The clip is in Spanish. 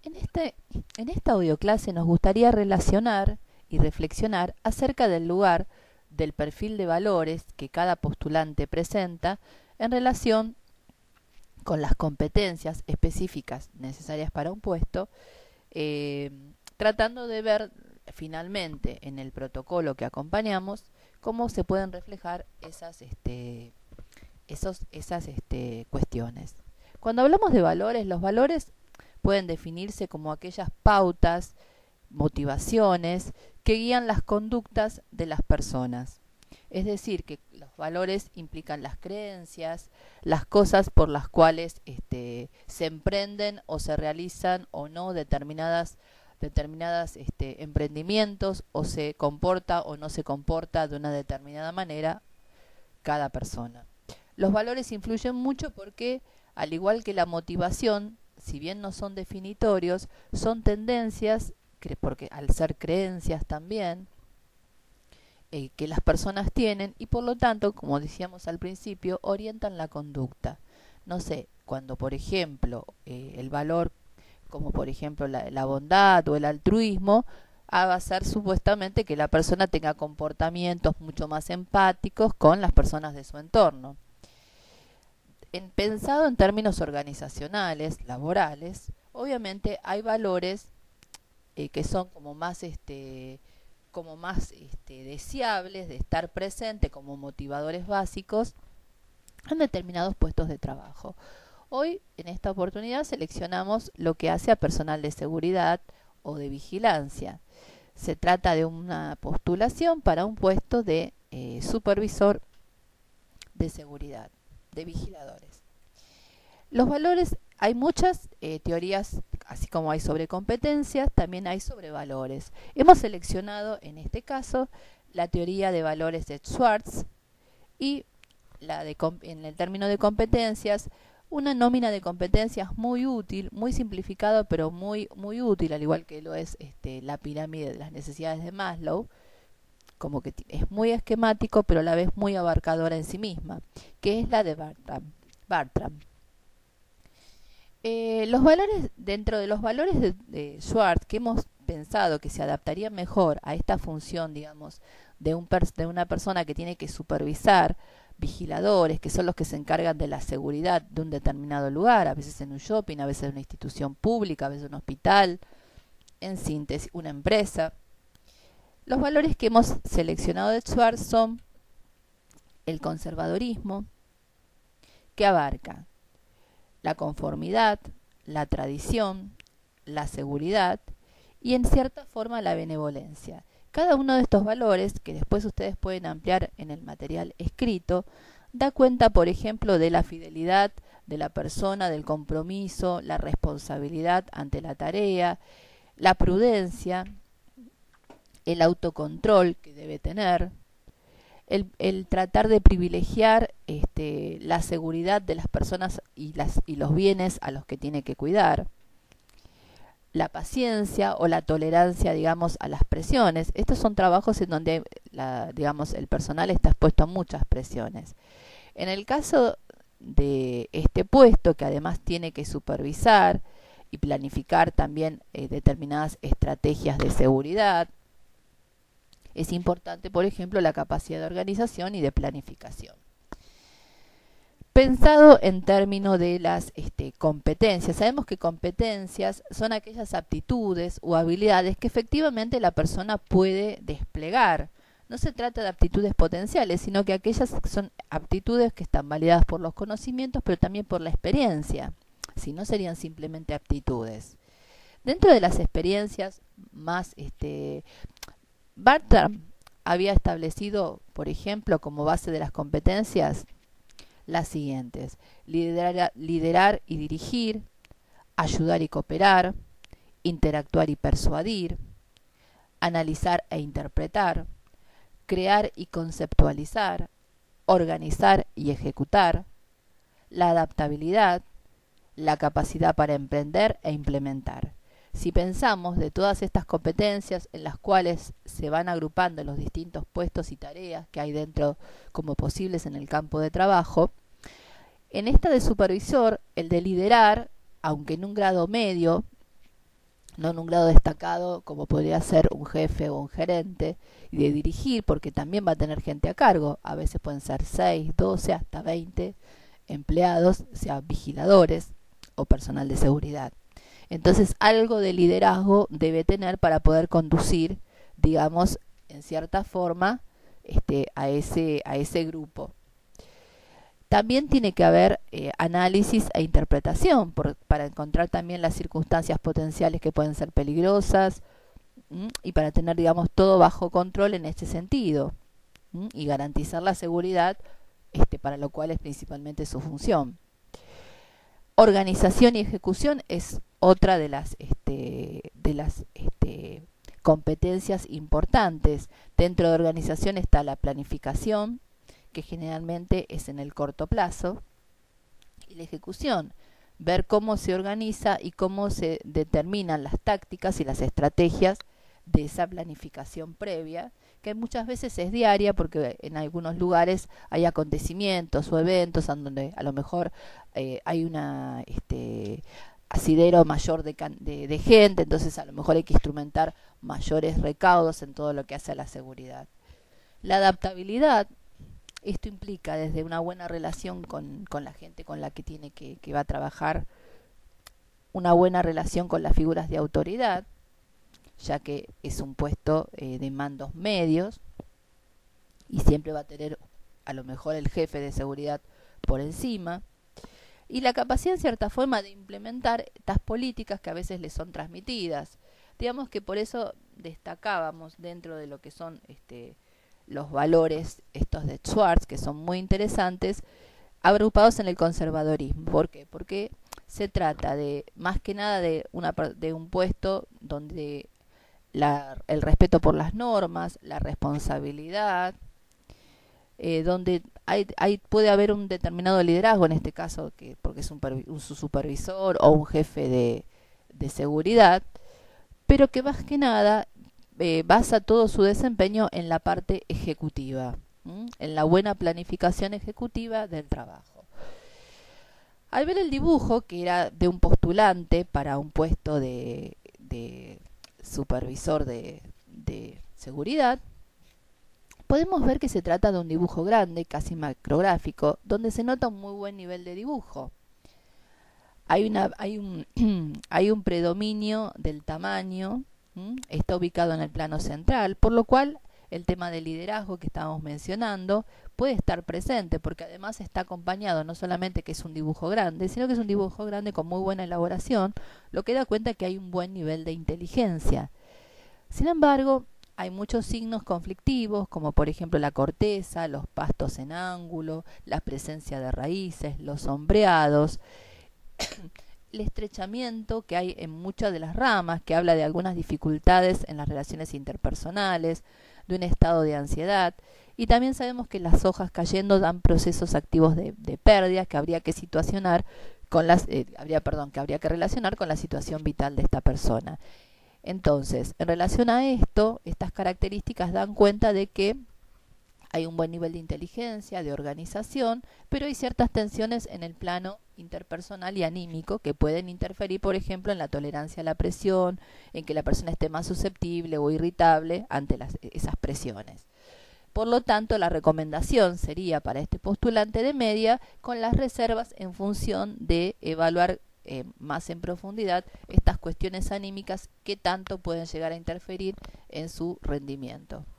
En esta audioclase nos gustaría relacionar y reflexionar acerca del lugar del perfil de valores que cada postulante presenta en relación con las competencias específicas necesarias para un puesto, eh, tratando de ver finalmente en el protocolo que acompañamos cómo se pueden reflejar esas cuestiones. Cuando hablamos de valores, los valores pueden definirse como aquellas pautas, motivaciones que guían las conductas de las personas. Es decir, que los valores implican las creencias, las cosas por las cuales se emprenden o se realizan o no determinadas emprendimientos, o se comporta o no se comporta de una determinada manera cada persona. Los valores influyen mucho porque, al igual que la motivación, si bien no son definitorios, son tendencias, porque al ser creencias también, que las personas tienen y por lo tanto, como decíamos al principio, orientan la conducta. No sé, cuando por ejemplo el valor como por ejemplo la bondad o el altruismo, va a ser supuestamente que la persona tenga comportamientos mucho más empáticos con las personas de su entorno. Pensado en términos organizacionales, laborales, obviamente hay valores que son como más deseables de estar presente como motivadores básicos en determinados puestos de trabajo. Hoy, en esta oportunidad, seleccionamos lo que hace a personal de seguridad o de vigilancia. Se trata de una postulación para un puesto de supervisor de seguridad, de vigiladores. Los valores, hay muchas teorías, así como hay sobre competencias, también hay sobre valores. Hemos seleccionado, en este caso, la teoría de valores de Schwartz y en el término de competencias, una nómina de competencias muy útil, muy simplificado, pero muy útil, al igual que lo es la pirámide de las necesidades de Maslow, como que es muy esquemático, pero a la vez muy abarcadora en sí misma, que es la de Bartram. Los valores, dentro de los valores de Schwartz, que hemos pensado que se adaptarían mejor a esta función, digamos, de una persona que tiene que supervisar vigiladores, que son los que se encargan de la seguridad de un determinado lugar, a veces en un shopping, a veces en una institución pública, a veces en un hospital, en síntesis, una empresa. Los valores que hemos seleccionado de Schwartz son el conservadorismo, que abarca la conformidad, la tradición, la seguridad y en cierta forma la benevolencia. Cada uno de estos valores, que después ustedes pueden ampliar en el material escrito, da cuenta, por ejemplo, de la fidelidad de la persona, del compromiso, la responsabilidad ante la tarea, la prudencia, el autocontrol que debe tener, el tratar de privilegiar la seguridad de las personas y los bienes a los que tiene que cuidar, la paciencia o la tolerancia, digamos, a las presiones. Estos son trabajos en donde, digamos, el personal está expuesto a muchas presiones. En el caso de este puesto, que además tiene que supervisar y planificar también determinadas estrategias de seguridad, es importante, por ejemplo, la capacidad de organización y de planificación. Pensado en términos de las competencias, sabemos que competencias son aquellas aptitudes o habilidades que efectivamente la persona puede desplegar. No se trata de aptitudes potenciales, sino que aquellas son aptitudes que están validadas por los conocimientos, pero también por la experiencia. Si no, serían simplemente aptitudes. Dentro de las experiencias más Bartram había establecido, por ejemplo, como base de las competencias, las siguientes: liderar y dirigir, ayudar y cooperar, interactuar y persuadir, analizar e interpretar, crear y conceptualizar, organizar y ejecutar, la adaptabilidad, la capacidad para emprender e implementar. Si pensamos de todas estas competencias en las cuales se van agrupando los distintos puestos y tareas que hay dentro como posibles en el campo de trabajo, en esta de supervisor, el de liderar, aunque en un grado medio, no en un grado destacado como podría ser un jefe o un gerente, y de dirigir, porque también va a tener gente a cargo, a veces pueden ser 6, 12, hasta 20 empleados, o sea, vigiladores o personal de seguridad. Entonces algo de liderazgo debe tener para poder conducir, digamos, en cierta forma, a ese grupo. También tiene que haber análisis e interpretación para encontrar también las circunstancias potenciales que pueden ser peligrosas, y para tener, digamos, todo bajo control en este sentido, y garantizar la seguridad, para lo cual es principalmente su función. Organización y ejecución es otra de las competencias importantes. Dentro de organización está la planificación, que generalmente es en el corto plazo, y la ejecución, ver cómo se organiza y cómo se determinan las tácticas y las estrategias de esa planificación previa, que muchas veces es diaria porque en algunos lugares hay acontecimientos o eventos en donde a lo mejor hay una asidero mayor de gente, entonces a lo mejor hay que instrumentar mayores recaudos en todo lo que hace a la seguridad. La adaptabilidad, esto implica desde una buena relación con la gente con la que que va a trabajar, una buena relación con las figuras de autoridad, ya que es un puesto de mandos medios y siempre va a tener a lo mejor el jefe de seguridad por encima, y la capacidad en cierta forma de implementar estas políticas que a veces les son transmitidas. Digamos que por eso destacábamos dentro de lo que son los valores estos de Schwartz, que son muy interesantes, agrupados en el conservadorismo. ¿Por qué? Porque se trata de, más que nada, de un puesto donde el respeto por las normas, la responsabilidad, donde puede haber un determinado liderazgo, en este caso, porque es un supervisor o un jefe de seguridad, pero que más que nada basa todo su desempeño en la parte ejecutiva, en la buena planificación ejecutiva del trabajo. Al ver el dibujo, que era de un postulante para un puesto de supervisor de seguridad, podemos ver que se trata de un dibujo grande, casi macrográfico, donde se nota un muy buen nivel de dibujo. Hay un predominio del tamaño, está ubicado en el plano central, por lo cual el tema del liderazgo que estábamos mencionando puede estar presente, porque además está acompañado no solamente que es un dibujo grande, sino que es un dibujo grande con muy buena elaboración, lo que da cuenta que hay un buen nivel de inteligencia. Sin embargo, hay muchos signos conflictivos, como por ejemplo la corteza, los pastos en ángulo, la presencia de raíces, los sombreados, el estrechamiento que hay en muchas de las ramas, que habla de algunas dificultades en las relaciones interpersonales, de un estado de ansiedad, y también sabemos que las hojas cayendo dan procesos activos de pérdida que habría que situacionar que habría que relacionar con la situación vital de esta persona. Entonces, en relación a esto, estas características dan cuenta de que hay un buen nivel de inteligencia, de organización, pero hay ciertas tensiones en el plano interpersonal y anímico que pueden interferir, por ejemplo, en la tolerancia a la presión, en que la persona esté más susceptible o irritable ante esas presiones. Por lo tanto, la recomendación sería para este postulante de media, con las reservas en función de evaluar más en profundidad estas cuestiones anímicas que tanto pueden llegar a interferir en su rendimiento.